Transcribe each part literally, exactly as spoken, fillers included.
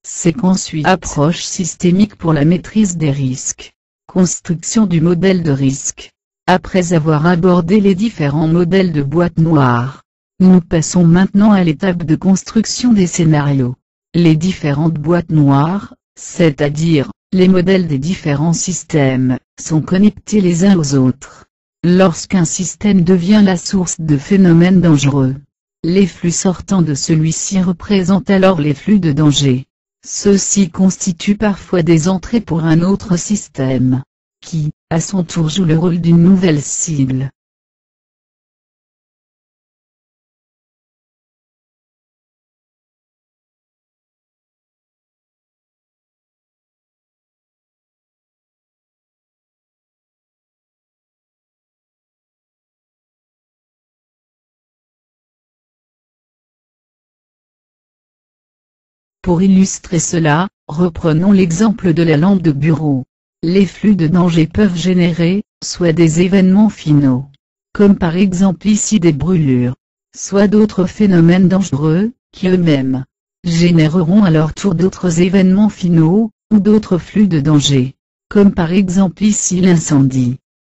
Séquence huit. Approche systémique pour la maîtrise des risques. Construction du modèle de risque. Après avoir abordé les différents modèles de boîte noire, nous passons maintenant à l'étape de construction des scénarios. Les différentes boîtes noires, c'est-à-dire, les modèles des différents systèmes, sont connectés les uns aux autres. Lorsqu'un système devient la source de phénomènes dangereux, les flux sortant de celui-ci représentent alors les flux de danger. Ceux-ci constituent parfois des entrées pour un autre système, qui, à son tour joue le rôle d'une nouvelle cible. Pour illustrer cela, reprenons l'exemple de la lampe de bureau. Les flux de danger peuvent générer, soit des événements finaux, comme par exemple ici des brûlures, soit d'autres phénomènes dangereux, qui eux-mêmes généreront à leur tour d'autres événements finaux, ou d'autres flux de danger, comme par exemple ici l'incendie.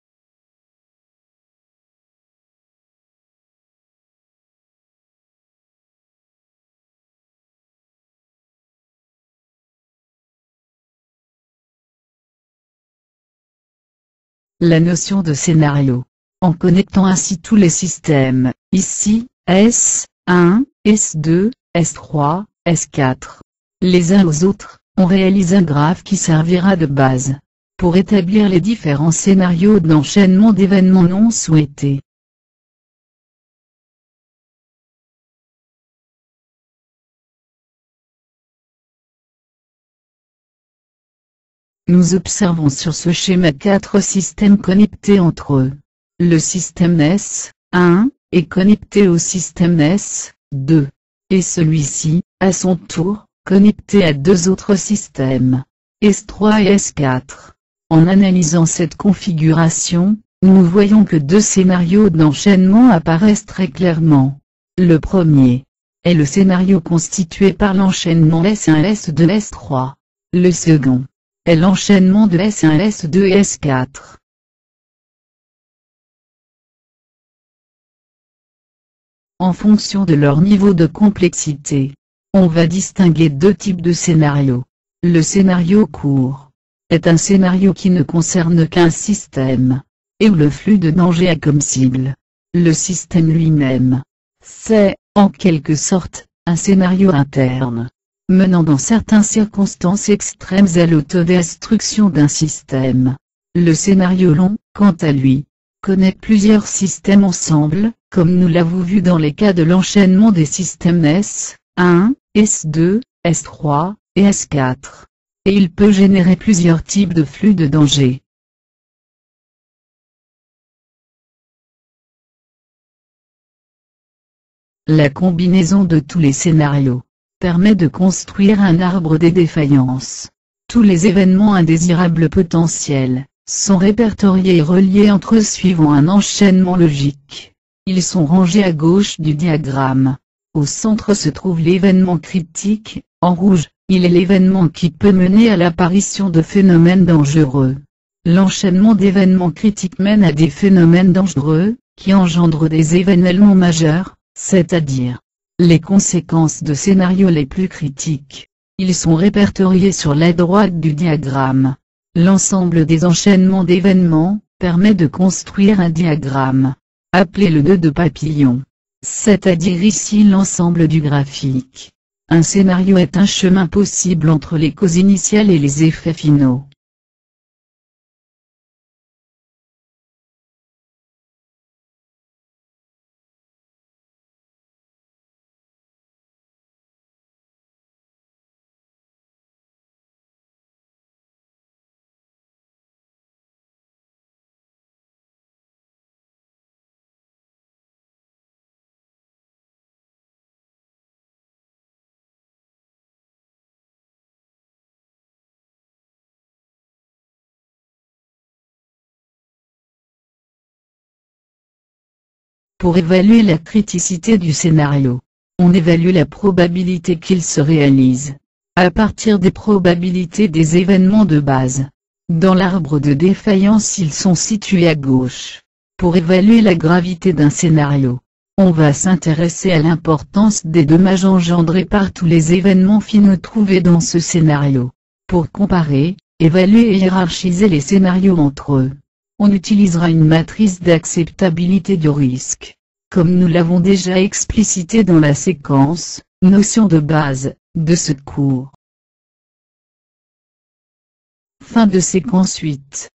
La notion de scénario. En connectant ainsi tous les systèmes, ici, S un, S deux, S trois, S quatre, les uns aux autres, on réalise un graphe qui servira de base pour établir les différents scénarios d'enchaînement d'événements non souhaités. Nous observons sur ce schéma quatre systèmes connectés entre eux. Le système S un est connecté au système S deux, et celui-ci, à son tour, connecté à deux autres systèmes, S trois et S quatre. En analysant cette configuration, nous voyons que deux scénarios d'enchaînement apparaissent très clairement. Le premier est le scénario constitué par l'enchaînement S un, S deux, S trois. Le second est l'enchaînement de S un, S deux et S quatre. En fonction de leur niveau de complexité, on va distinguer deux types de scénarios. Le scénario court est un scénario qui ne concerne qu'un système, et où le flux de danger a comme cible le système lui-même. C'est, en quelque sorte, un scénario interne, menant dans certaines circonstances extrêmes à l'autodestruction d'un système. Le scénario long, quant à lui, connecte plusieurs systèmes ensemble, comme nous l'avons vu dans les cas de l'enchaînement des systèmes S un, S deux, S trois, et S quatre. Et il peut générer plusieurs types de flux de danger. La combinaison de tous les scénarios permet de construire un arbre des défaillances. Tous les événements indésirables potentiels sont répertoriés et reliés entre eux suivant un enchaînement logique. Ils sont rangés à gauche du diagramme. Au centre se trouve l'événement critique, en rouge, il est l'événement qui peut mener à l'apparition de phénomènes dangereux. L'enchaînement d'événements critiques mène à des phénomènes dangereux, qui engendrent des événements majeurs, c'est-à-dire les conséquences de scénarios les plus critiques. Ils sont répertoriés sur la droite du diagramme. L'ensemble des enchaînements d'événements permet de construire un diagramme, appelé le nœud de papillon, c'est-à-dire ici l'ensemble du graphique. Un scénario est un chemin possible entre les causes initiales et les effets finaux. Pour évaluer la criticité du scénario, on évalue la probabilité qu'il se réalise. à partir des probabilités des événements de base. Dans l'arbre de défaillance, ils sont situés à gauche. Pour évaluer la gravité d'un scénario, on va s'intéresser à l'importance des dommages engendrés par tous les événements finaux trouvés dans ce scénario. Pour comparer, évaluer et hiérarchiser les scénarios entre eux, on utilisera une matrice d'acceptabilité du risque. Comme nous l'avons déjà explicité dans la séquence « Notion de base » de ce cours. Fin de séquence huit.